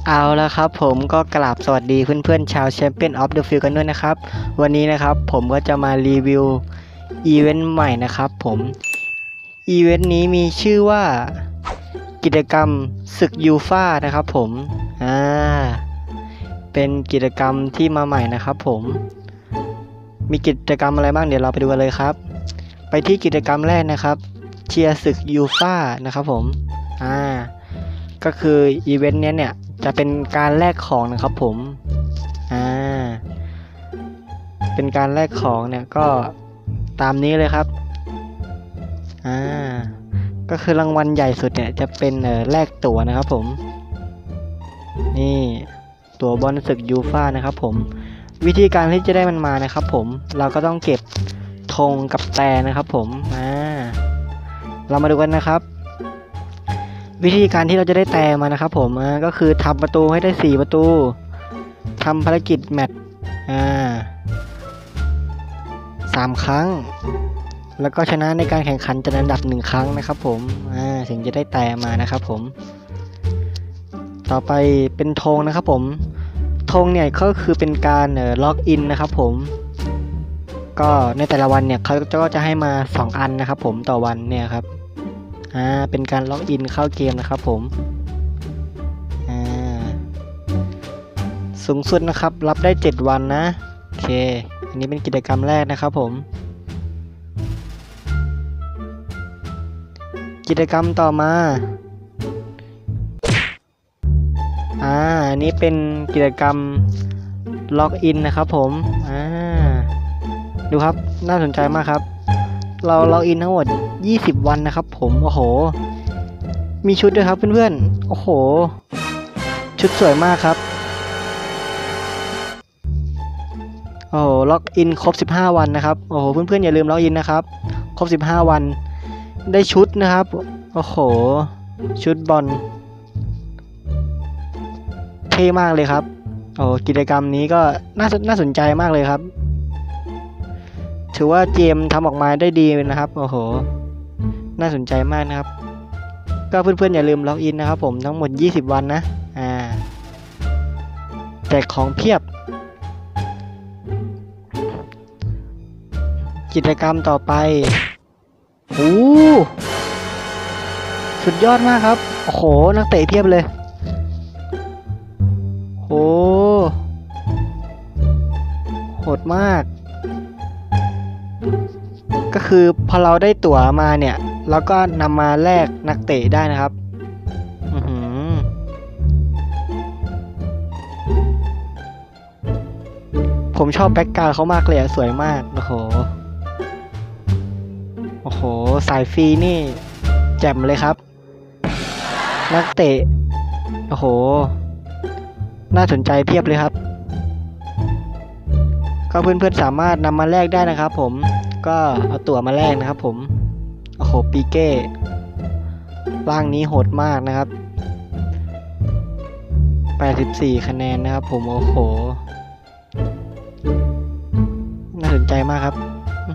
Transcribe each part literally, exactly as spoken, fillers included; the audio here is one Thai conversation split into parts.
เอาละครับผมก็กราบสวัสดีเพื่อนๆชาวแชมเปี้ยนออฟเดอะฟิลด์กันด้วยนะครับวันนี้นะครับผมก็จะมารีวิวอีเวนต์ใหม่นะครับผมอีเวนต์นี้มีชื่อว่ากิจกรรมศึกยูฟ่านะครับผมอ่าเป็นกิจกรรมที่มาใหม่นะครับผมมีกิจกรรมอะไรบ้างเดี๋ยวเราไปดูกันเลยครับไปที่กิจกรรมแรกนะครับเชียร์ศึกยูฟ่านะครับผมอ่าก็คืออีเวนต์นี้เนี่ยจะเป็นการแลกของนะครับผมอ่าเป็นการแลกของเนี่ยก็ตามนี้เลยครับอ่าก็คือรางวัลใหญ่สุดเนี่ยจะเป็นเอ่อแลกตั๋วนะครับผมนี่ตั๋วบอลศึกยูฟ่านะครับผมวิธีการที่จะได้มันมานะครับผมเราก็ต้องเก็บธงกับแต่นะครับผมอ่าเรามาดูกันนะครับวิธีการที่เราจะได้แต่มานะครับผมอ่าก็คือทำประตูให้ได้สี่ประตูทำภารกิจแมตช์อ่าสามครั้งแล้วก็ชนะในการแข่งขันจัดอันดับหนึ่งครั้งนะครับผมอ่าถึงจะได้แต่มานะครับผมต่อไปเป็นธงนะครับผมธงเนี่ยก็คือเป็นการเอ่อล็อกอินนะครับผมก็ในแต่ละวันเนี่ยเขาก็จะให้มาสองอันนะครับผมต่อวันเนี่ยครับอ่าเป็นการล็อกอินเข้าเกมนะครับผมอ่าสูงสุดนะครับรับได้เจ็ดวันนะโอเคอันนี้เป็นกิจกรรมแรกนะครับผมกิจกรรมต่อมาอ่าอันนี้เป็นกิจกรรมล็อกอินนะครับผมอ่าดูครับน่าสนใจมากครับเราล็อกอินทั้งหมดยี่สิบวันนะครับผมโอ้โหมีชุดด้วยครับเพื่อนๆโอ้โหชุดสวยมากครับโอ้โหล็อกอินครบสิบห้าวันนะครับโอ้โหเพื่อนๆอย่าลืมล็อกอินนะครับครบสิบห้าวันได้ชุดนะครับโอ้โหชุดบอลเท่มากเลยครับโอ้กิจกรรมนี้ก็น่าน่าสนใจมากเลยครับถือว่าเจมทำออกมาได้ดีนะครับโอ้โหน่าสนใจมากนะครับก็เพื่อนๆอย่าลืมล็อกอินนะครับผมทั้งหมดยี่สิบวันนะอ่าแจกของเพียบกิจกรรมต่อไปโอ้สุดยอดมากครับโอ้โหนักเตะเพียบเลยโหโหดมากก็คือพอเราได้ตั๋วมาเนี่ยเราก็นำมาแลกนักเตะได้นะครับอือหือผมชอบแบ็คกราวด์เขามากเลยสวยมากโอ้โหโอ้โหสายฟรีนี่แจ่มเลยครับนักเตะโอ้โหน่าสนใจเพียบเลยครับก็เพื่อนๆสามารถนำมาแลกได้นะครับผมก็เอาตั๋วมาแลกนะครับผมโอ้โหปีเก้ร่างนี้โหดมากนะครับแปดสิบสี่คะแนนนะครับผมโอ้โหน่าสนใจมากครับ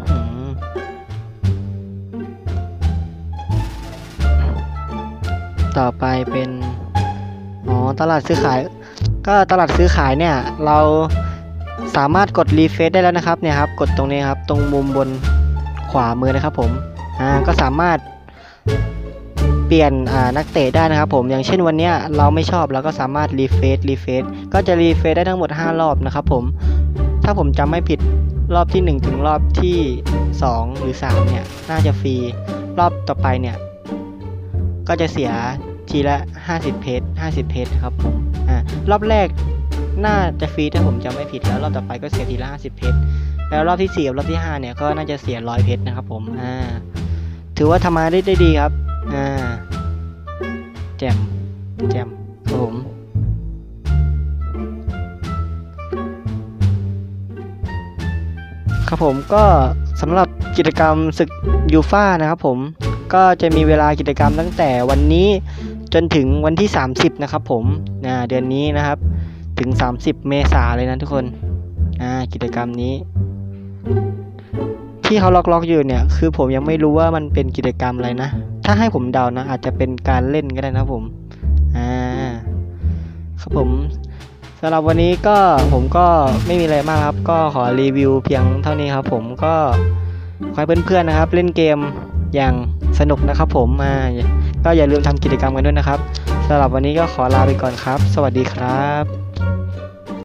ต่อไปเป็นอ๋อตลาดซื้อขายก็ตลาดซื้อขายเนี่ยเราสามารถกดรีเฟรชได้แล้วนะครับเนี่ยครับกดตรงนี้ครับตรงมุมบนขวามือนะครับผมอ่าก็สามารถเปลี่ยนอ่านักเตะได้นะครับผมอย่างเช่นวันนี้เราไม่ชอบเราก็สามารถรีเฟรชรีเฟรชก็จะรีเฟรชได้ทั้งหมดห้ารอบนะครับผมถ้าผมจำไม่ผิดรอบที่หนึ่งถึงรอบที่สองหรือสามเนี่ยน่าจะฟรีรอบต่อไปเนี่ยก็จะเสียทีละห้าสิบเพชรห้าสิบเพชรครับผมอ่ารอบแรกน่าจะฟรีถ้าผมจำไม่ผิดแล้วรอบต่อไปก็เสียทีละห้าสิบเพชรแล้วรอบที่สี่กับรอบที่ห้าเนี่ยก็น่าจะเสียร้อยเพชรนะครับผมอ่าถือว่าทำมาได้ได้ดีครับอ่าแจมแจมครับผมครับผมก็สำหรับกิจกรรมศึกยูฟ่านะครับผมก็จะมีเวลากิจกรรมตั้งแต่วันนี้จนถึงวันที่สามสิบนะครับผมอ่าเดือนนี้นะครับถึงสามสิบเมษายนเลยนะทุกคนอ่ากิจกรรมนี้ที่เขาล็อกๆอยู่เนี่ยคือผมยังไม่รู้ว่ามันเป็นกิจกรรมอะไรนะถ้าให้ผมเดานะอาจจะเป็นการเล่นก็ได้นะผมอ่าครับผมสำหรับวันนี้ก็ผมก็ไม่มีอะไรมากครับก็ขอรีวิวเพียงเท่านี้ครับผมก็ขอให้เพื่อนๆนะครับเล่นเกมอย่างสนุกนะครับผมมาก็อย่าลืมทำกิจกรรมกันด้วยนะครับสำหรับวันนี้ก็ขอลาไปก่อนครับสวัสดีครับ